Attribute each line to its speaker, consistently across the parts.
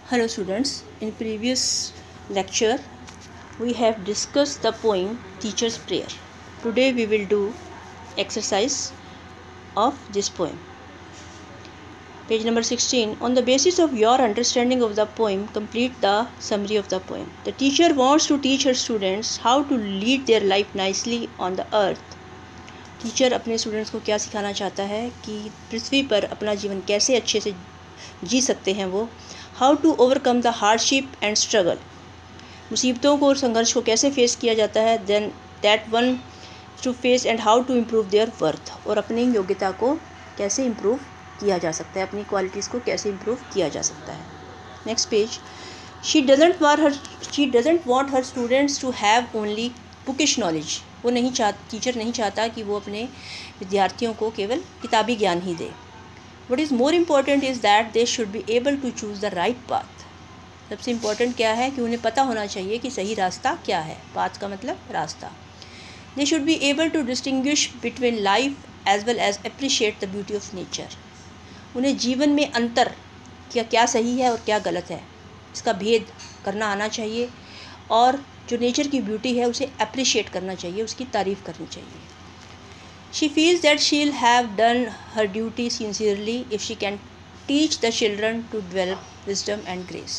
Speaker 1: Hello students, in previous lecture we have discussed the poem Teacher's Prayer. Today we will do exercise of this poem. Page number 16. On the basis of your understanding of the poem, complete the summary of the poem. The teacher wants to teach her students how to lead their life nicely on the earth. Teacher अपने students को क्या सिखाना चाहता है कि पृथ्वी पर अपना जीवन कैसे अच्छे से जी सकते हैं वो. How to overcome the hardship and struggle, मुसीबतों को और संघर्ष को कैसे फेस किया जाता है. Then that one to face and how to improve their worth, और अपनी योग्यता को कैसे इम्प्रूव किया जा सकता है, अपनी क्वालिटीज़ को कैसे इम्प्रूव किया जा सकता है. Next page. She doesn't want her students to have only bookish knowledge. वो टीचर नहीं चाहता कि वो अपने विद्यार्थियों को केवल किताबी ज्ञान ही दे. What is more important is that they should be able to choose the right path. सबसे इम्पोर्टेंट क्या है कि उन्हें पता होना चाहिए कि सही रास्ता क्या है. पाथ का मतलब रास्ता. They should be able to distinguish between life as well as appreciate the beauty of nature. उन्हें जीवन में अंतर क्या सही है और क्या गलत है, इसका भेद करना आना चाहिए, और जो नेचर की ब्यूटी है उसे अप्रिशिएट करना चाहिए, उसकी तारीफ़ करनी चाहिए. She feels that she'll have done her duty sincerely if she can teach the children to develop wisdom and grace.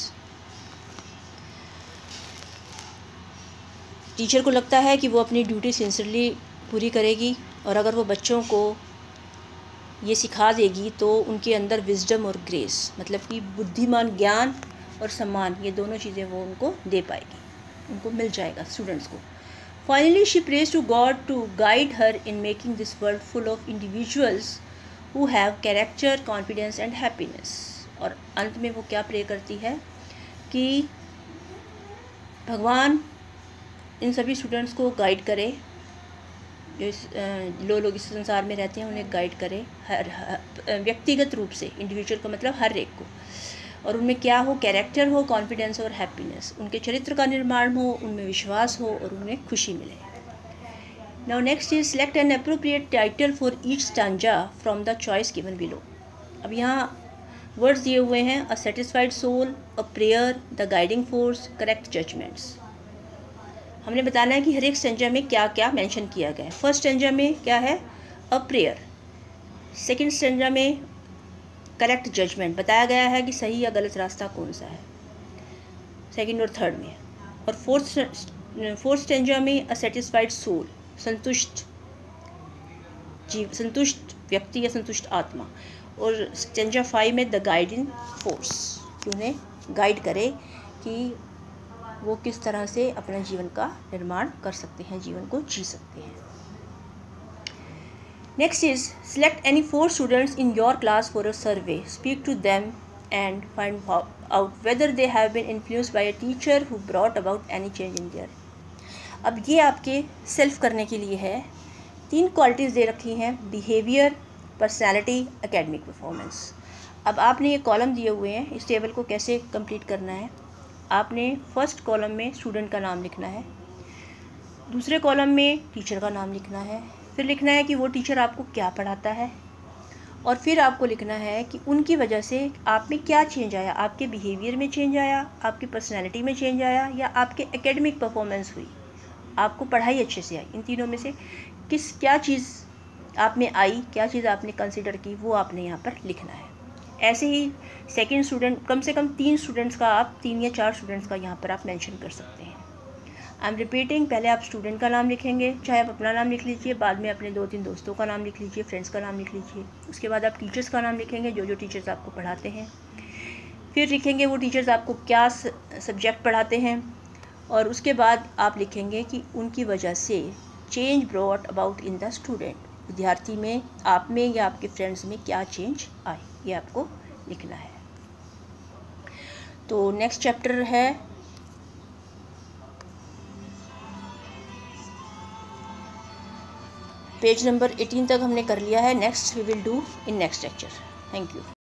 Speaker 1: Teacher को लगता है कि वो अपनी ड्यूटी सिंसियरली पूरी करेगी, और अगर वो बच्चों को ये सिखा देगी तो उनके अंदर विजडम और ग्रेस, मतलब कि बुद्धिमान ज्ञान और सम्मान, ये दोनों चीज़ें वो उनको दे पाएगी, उनको मिल जाएगा स्टूडेंट्स को. Finally, she prays to God to guide her in making this world full of individuals who have character, confidence and happiness. और अंत में वो क्या प्रे करती है कि भगवान इन सभी स्टूडेंट्स को गाइड करे, जो लोग इस संसार में रहते हैं उन्हें गाइड करे, हर व्यक्तिगत रूप से. इंडिविजुअल का मतलब हर एक को, और उनमें क्या हो, कैरेक्टर हो, कॉन्फिडेंस और हैप्पीनेस, उनके चरित्र का निर्माण हो, उनमें विश्वास हो और उन्हें खुशी मिले. Now next is select an appropriate title for each stanza from the choice given below. अब यहाँ वर्ड्स दिए हुए हैं: a satisfied soul, a prayer, the guiding force, correct judgments. हमने बताना है कि हर एक स्टेंजा में क्या क्या मेंशन किया गया है. फर्स्ट स्टेंजा में क्या है, अ प्रेयर. सेकेंड स्टेंजा में करेक्ट जजमेंट, बताया गया है कि सही या गलत रास्ता कौन सा है सेकंड और थर्ड में. और फोर्थ स्टेंजा में अ सेटिस्फाइड सोल, संतुष्ट व्यक्ति या संतुष्ट आत्मा. और स्टेंजा 5 में द गाइडिंग फोर्स, कि उन्हें गाइड करे कि वो किस तरह से अपने जीवन का निर्माण कर सकते हैं, जीवन को जी सकते हैं. Next is select any 4 students in your class for a survey. Speak to them and find out whether they have been influenced by a teacher who brought about any change in their. अब ये आपके self करने के लिए है. 3 qualities दे रखी हैं: behaviour, personality, academic performance. अब आपने ये कॉलम दिए हुए हैं, इस टेबल को कैसे कंप्लीट करना है. आपने फर्स्ट कॉलम में स्टूडेंट का नाम लिखना है, दूसरे कॉलम में टीचर का नाम लिखना है, फिर लिखना है कि वो टीचर आपको क्या पढ़ाता है, और फिर आपको लिखना है कि उनकी वजह से आप में क्या चेंज आया, आपके बिहेवियर में चेंज आया, आपकी पर्सनैलिटी में चेंज आया, या आपके एकेडमिक परफॉर्मेंस हुई, आपको पढ़ाई अच्छे से आई. इन तीनों में से क्या चीज़ आप में आई, क्या चीज़ आपने कंसिडर की, वो आपने यहाँ पर लिखना है. ऐसे ही सेकेंड स्टूडेंट, कम से कम 3 स्टूडेंट्स का आप 3 या 4 स्टूडेंट्स का यहाँ पर आप मेंशन कर सकते हैं. आई एम रिपीटिंग, पहले आप स्टूडेंट का नाम लिखेंगे, चाहे आप अपना नाम लिख लीजिए, बाद में अपने 2-3 दोस्तों का नाम लिख लीजिए, फ्रेंड्स का नाम लिख लीजिए. उसके बाद आप टीचर्स का नाम लिखेंगे, जो टीचर्स आपको पढ़ाते हैं. फिर लिखेंगे वो टीचर्स आपको क्या सब्जेक्ट पढ़ाते हैं, और उसके बाद आप लिखेंगे कि उनकी वजह से change brought about in the student, विद्यार्थी में, आप में या आपके फ्रेंड्स में क्या चेंज आई, ये आपको लिखना है. तो नेक्स्ट चैप्टर है पेज नंबर 18 तक हमने कर लिया है. Next we will do in next lecture. Thank you.